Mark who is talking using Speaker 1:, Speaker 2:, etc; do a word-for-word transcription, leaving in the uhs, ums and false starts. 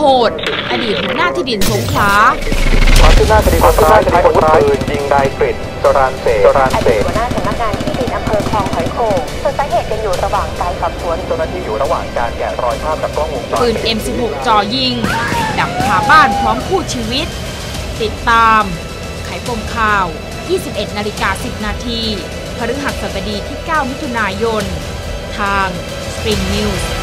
Speaker 1: หดอดีตหัวหน้าที่ดินสงขลา
Speaker 2: ความคืบหน้าคดีคนร้ายใช้อาวุธปืนยิงนายกฤษจรานเสจอดีตหัวหน้าสำนักงานที่ดินอำเภอคลองหอยโข่งส่วนสาเหตุยังอยู่ระหว่างการสอบสวนเจ้าหน้าที่อยู่ระหว่างการแกะรอยภาพจากกล้องวงจรปิด
Speaker 1: ปืน เอ็ม สิบหก จ่อยิงดับคาบ้านพร้อมคู่ชีวิตติดตามไขปมข่าว ยี่สิบเอ็ดนาฬิกาสิบนาทีพฤหัสบดีที่เก้ามิถุนายนทาง Spring News